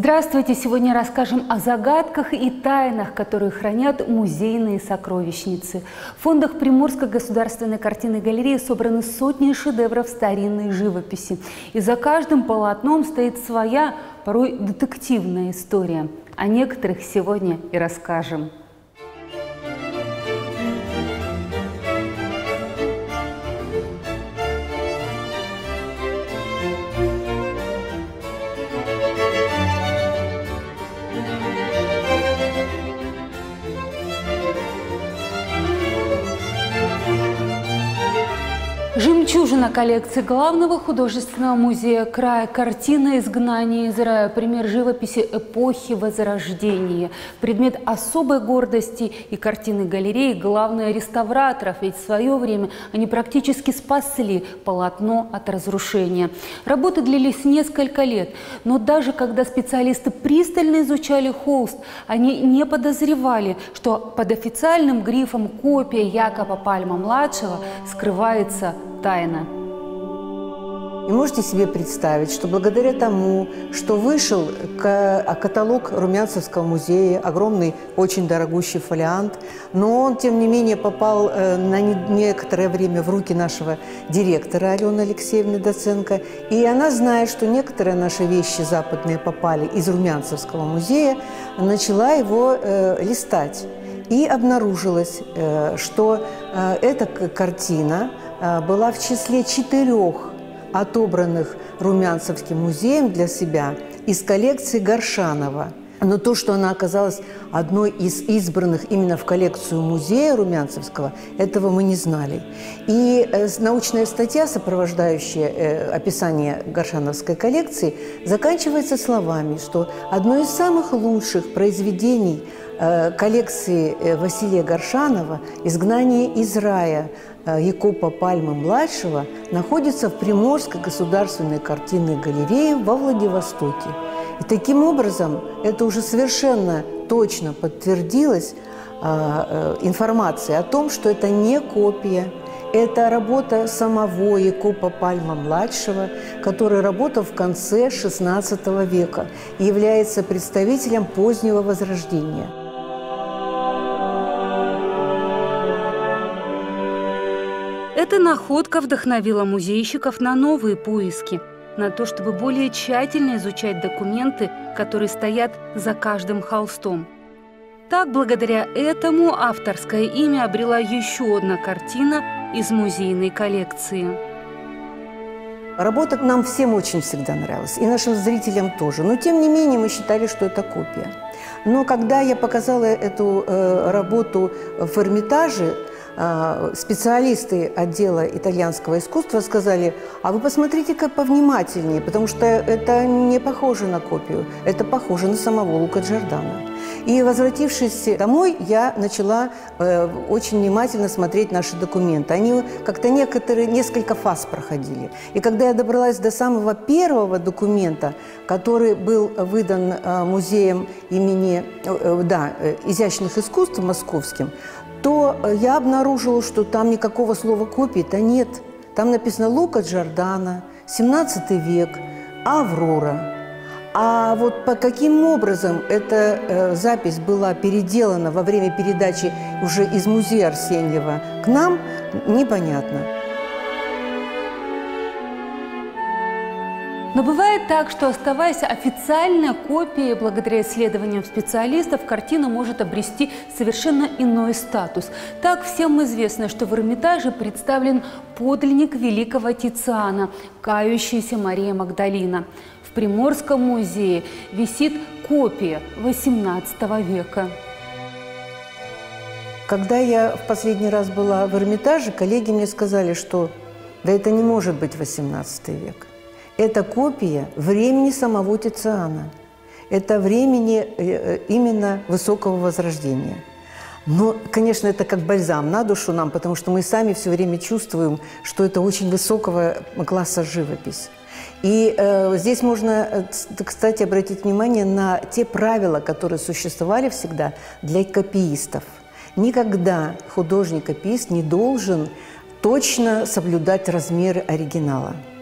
Здравствуйте! Сегодня расскажем о загадках и тайнах, которые хранят музейные сокровищницы. В фондах Приморской государственной картинной галереи собраны сотни шедевров старинной живописи. И за каждым полотном стоит своя, порой детективная история. О некоторых сегодня и расскажем. Жемчужина коллекции Главного художественного музея края, картина «Изгнание из рая», пример живописи эпохи Возрождения, предмет особой гордости и картины галереи, главное реставраторов, ведь в свое время они практически спасли полотно от разрушения. Работы длились несколько лет, но даже когда специалисты пристально изучали холст, они не подозревали, что под официальным грифом «Копия Якова Пальма-младшего» скрывается тайна. И можете себе представить, что благодаря тому, что вышел каталог Румянцевского музея, огромный, очень дорогущий фолиант, но он, тем не менее, попал на некоторое время в руки нашего директора Алены Алексеевны Доценко. И она, зная, что некоторые наши вещи западные попали из Румянцевского музея, начала его листать. И обнаружилось, что эта картина была в числе 4 отобранных Румянцевским музеем для себя из коллекции Горшанова. Но то, что она оказалась одной из избранных именно в коллекцию музея Румянцевского, этого мы не знали. И научная статья, сопровождающая описание Горшановской коллекции, заканчивается словами, что одно из самых лучших произведений коллекции Василия Горшанова «Изгнание из рая» Якова Пальма-младшего находится в Приморской государственной картинной галерее во Владивостоке. И таким образом это уже совершенно точно подтвердилась информация о том, что это не копия, это работа самого Якова Пальма-младшего, который работал в конце XVI века и является представителем позднего Возрождения. Эта находка вдохновила музейщиков на новые поиски, на то, чтобы более тщательно изучать документы, которые стоят за каждым холстом. Так, благодаря этому авторское имя обрела еще одна картина из музейной коллекции. Работа нам всем очень всегда нравилась, и нашим зрителям тоже. Но, тем не менее, мы считали, что это копия. Но когда я показала эту работу в Эрмитаже, специалисты отдела итальянского искусства сказали: а вы посмотрите-ка повнимательнее, потому что это не похоже на копию, это похоже на самого Лука Джордано. И, возвратившись домой, я начала очень внимательно смотреть наши документы. Они как-то несколько фаз проходили. И когда я добралась до самого первого документа, который был выдан музеем имени изящных искусств московским, то я обнаружила, что там никакого слова «копии»-то нет. Там написано «Лука Джордано», 17 век, «Аврора». А вот по каким образом эта запись была переделана во время передачи уже из музея Арсеньева к нам, непонятно. Но бывает так, что, оставаясь официальной копией, благодаря исследованиям специалистов, картина может обрести совершенно иной статус. Так всем известно, что в Эрмитаже представлен подлинник великого Тициана «Кающаяся Мария Магдалина». В Приморском музее висит копия XVIII века. Когда я в последний раз была в Эрмитаже, коллеги мне сказали, что да это не может быть XVIII век. Это копия времени самого Тициана. Это времени именно Высокого Возрождения. Но, конечно, это как бальзам на душу нам, потому что мы сами все время чувствуем, что это очень высокого класса живопись. И здесь можно, кстати, обратить внимание на те правила, которые существовали всегда для копиистов. Никогда художник-копиист не должен точно соблюдать размеры оригинала.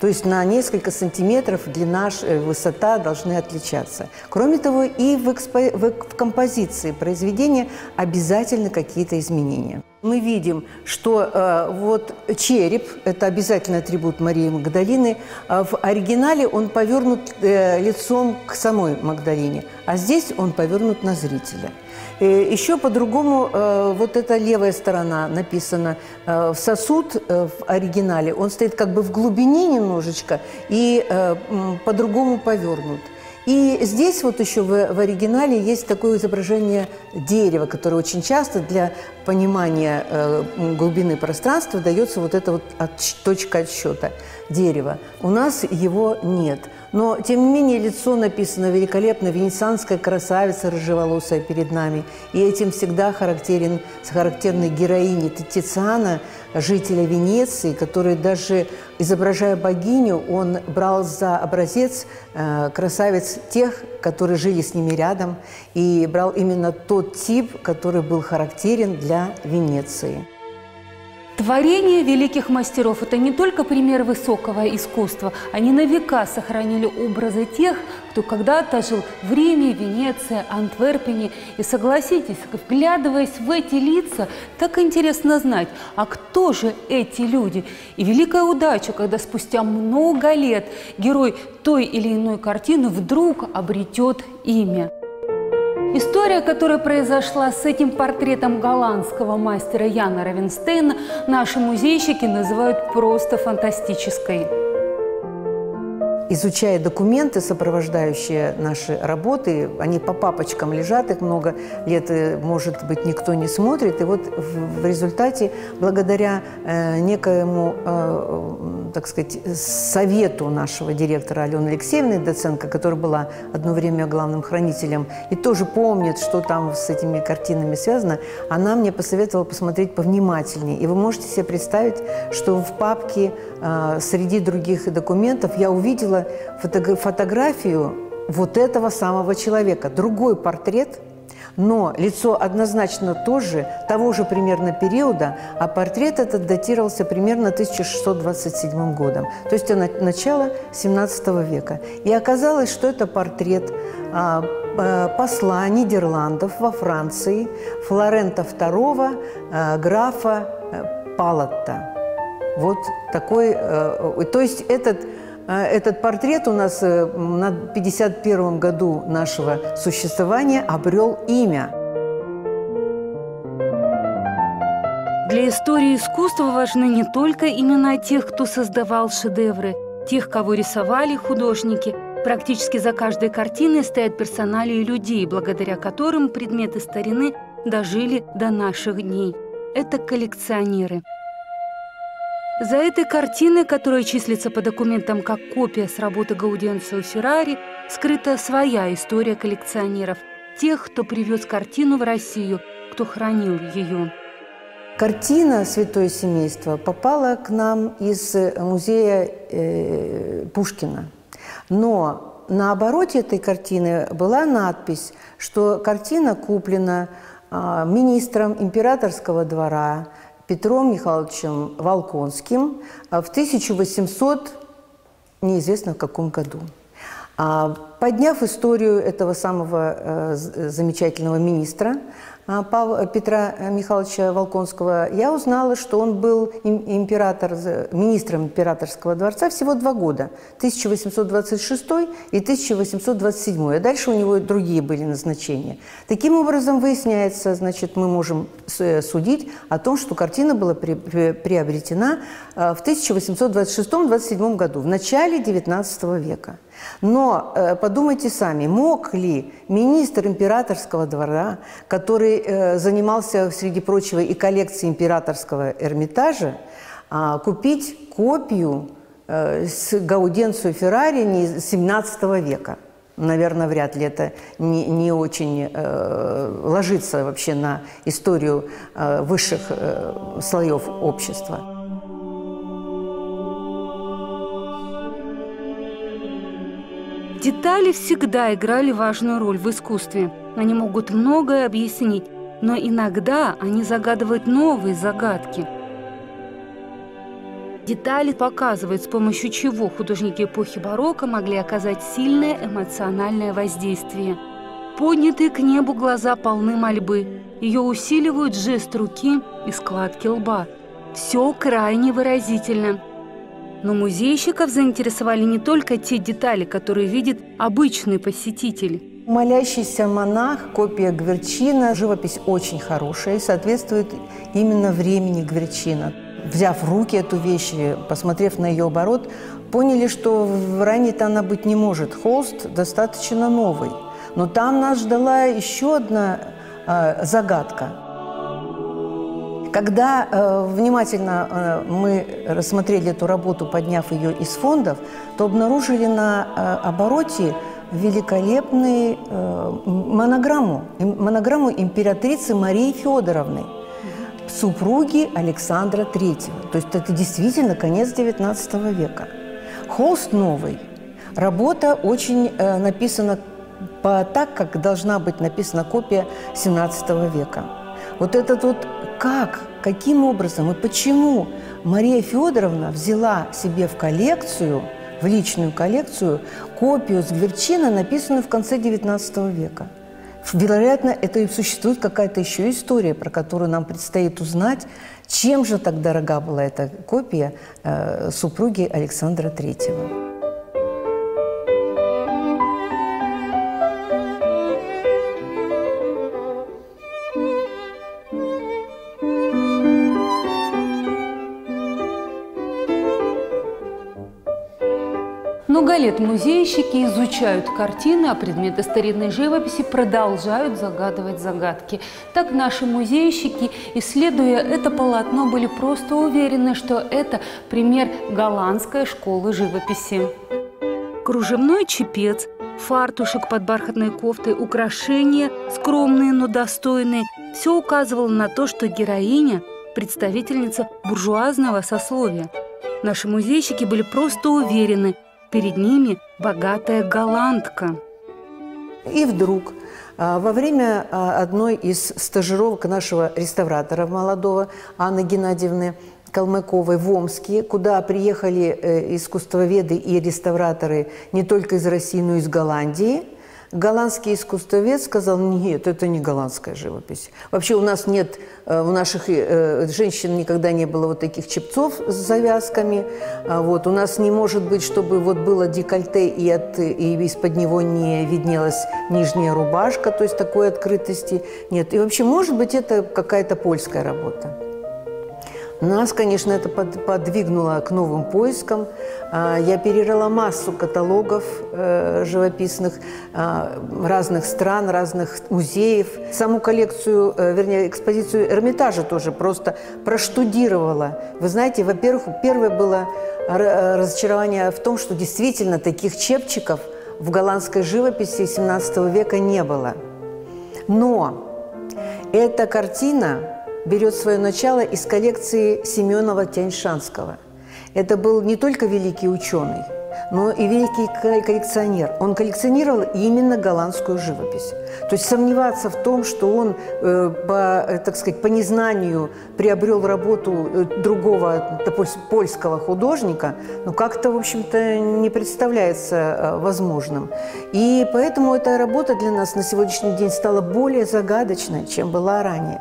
То есть на несколько сантиметров длина, высота должны отличаться. Кроме того, и в композиции произведения обязательно какие-то изменения. Мы видим, что вот череп – это обязательный атрибут Марии Магдалины. В оригинале он повернут лицом к самой Магдалине, а здесь он повернут на зрителя. Еще по-другому вот эта левая сторона написана. Сосуд в оригинале, он стоит как бы в глубине немножечко и по-другому повернут. И здесь вот еще в оригинале есть такое изображение дерева, которое очень часто для понимания глубины пространства дается вот эта вот точка отсчета дерева. У нас его нет. Но, тем не менее, лицо написано великолепно, венецианская красавица рыжеволосая перед нами. И этим всегда характерной героине Тициана, жителя Венеции, который даже, изображая богиню, он брал за образец красавиц тех, которые жили с ними рядом, и брал именно тот тип, который был характерен для Венеции. Творения великих мастеров – это не только пример высокого искусства. Они на века сохранили образы тех, кто когда-то жил в Риме, Венеции, Антверпене. И согласитесь, вглядываясь в эти лица, так интересно знать, а кто же эти люди? И великая удача, когда спустя много лет герой той или иной картины вдруг обретет имя. История, которая произошла с этим портретом голландского мастера Яна Равенстейна, наши музейщики называют просто фантастической. Изучая документы, сопровождающие наши работы, они по папочкам лежат, их много лет, может быть, никто не смотрит. И вот в результате, благодаря некоему, так сказать, совету нашего директора Алены Алексеевны Доценко, которая была одно время главным хранителем и тоже помнит, что там с этими картинами связано, она мне посоветовала посмотреть повнимательнее. И вы можете себе представить, что в папке среди других документов я увидела фотографию вот этого самого человека. Другой портрет, но лицо однозначно тоже, того же примерно периода, а портрет этот датировался примерно 1627 годом, то есть начало 17 века. И оказалось, что это портрет посла Нидерландов во Франции, Флорента II, графа Палатта. Вот такой, то есть этот портрет у нас на 51-м году нашего существования обрел имя. Для истории искусства важны не только имена тех, кто создавал шедевры, тех, кого рисовали художники. Практически за каждой картиной стоят персоналии людей, благодаря которым предметы старины дожили до наших дней. Это коллекционеры. За этой картиной, которая числится по документам как копия с работы Гауденцио Феррари, скрыта своя история коллекционеров, тех, кто привез картину в Россию, кто хранил ее. Картина «Святое семейство» попала к нам из музея Пушкина. Но на обороте этой картины была надпись, что картина куплена министром императорского двора Петром Михайловичем Волконским в 1800, неизвестно в каком году. Подняв историю этого самого замечательного министра Петра Михайловича Волконского, я узнала, что он был министром императорского дворца всего 2 года, 1826 и 1827, а дальше у него другие были назначения. Таким образом, выясняется, значит, мы можем судить о том, что картина была приобретена в 1826-27 году, в начале XIX века. Но подумайте сами, мог ли министр императорского двора, который занимался, среди прочего, и коллекцией императорского Эрмитажа, купить копию с Гауденцио Феррари 17 века? Наверное, вряд ли это не очень ложится вообще на историю высших слоев общества. Детали всегда играли важную роль в искусстве. Они могут многое объяснить, но иногда они загадывают новые загадки. Детали показывают, с помощью чего художники эпохи барокко могли оказать сильное эмоциональное воздействие. Поднятые к небу глаза полны мольбы. Ее усиливают жест руки и складки лба. Все крайне выразительно. Но музейщиков заинтересовали не только те детали, которые видит обычный посетитель. Молящийся монах, копия Гверчина. Живопись очень хорошая и соответствует именно времени Гверчина. Взяв в руки эту вещь, посмотрев на ее оборот, поняли, что ранее-то она быть не может. Холст достаточно новый. Но там нас ждала еще одна загадка. Когда внимательно мы рассмотрели эту работу, подняв ее из фондов, то обнаружили на обороте великолепную монограмму императрицы Марии Федоровны, супруги Александра III. То есть это действительно конец XIX века. Холст новый. Работа очень написана так, как должна быть написана копия XVII века. Вот этот вот каким образом и почему Мария Федоровна взяла себе в коллекцию, в личную коллекцию, копию с Гверчина, написанную в конце XIX века. Вероятно, это и существует какая-то еще история, про которую нам предстоит узнать, чем же так дорога была эта копия супруги Александра III. Много лет музейщики изучают картины, а предметы старинной живописи продолжают загадывать загадки. Так наши музейщики, исследуя это полотно, были просто уверены, что это пример голландской школы живописи. Кружевной чепец, фартушек под бархатной кофтой, украшения скромные, но достойные – все указывало на то, что героиня – представительница буржуазного сословия. Наши музейщики были просто уверены – перед ними богатая голландка. И вдруг во время одной из стажировок нашего реставратора молодого Анны Геннадьевны Калмыковой в Омске, куда приехали искусствоведы и реставраторы не только из России, но и из Голландии, голландский искусствовед сказал: нет, это не голландская живопись. Вообще у нас нет, у наших женщин никогда не было вот таких чепцов с завязками. Вот, у нас не может быть, чтобы вот было декольте и из-под него не виднелась нижняя рубашка, то есть такой открытости нет. И вообще, может быть, это какая-то польская работа. Нас, конечно, это подвигнуло к новым поискам. Я перерыла массу каталогов живописных разных стран, разных музеев. Саму коллекцию, вернее, экспозицию Эрмитажа тоже просто проштудировала. Вы знаете, во-первых, первое было разочарование в том, что действительно таких чепчиков в голландской живописи XVII века не было. Но эта картина берет свое начало из коллекции Семенова-Тяньшанского. Это был не только великий ученый, но и великий коллекционер. Он коллекционировал именно голландскую живопись. То есть сомневаться в том, что он, так сказать, по незнанию приобрел работу другого польского художника, ну, как-то, в общем-то, не представляется возможным. И поэтому эта работа для нас на сегодняшний день стала более загадочной, чем была ранее.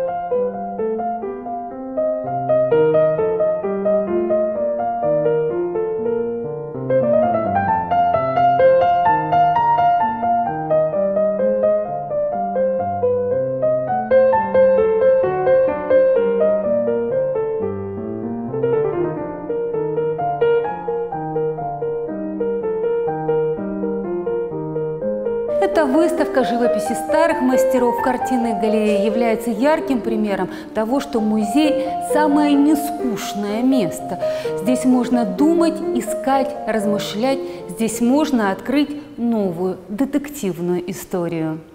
Эта выставка живописи старых мастеров картинной галереи является ярким примером того, что музей – самое нескучное место. Здесь можно думать, искать, размышлять. Здесь можно открыть новую детективную историю.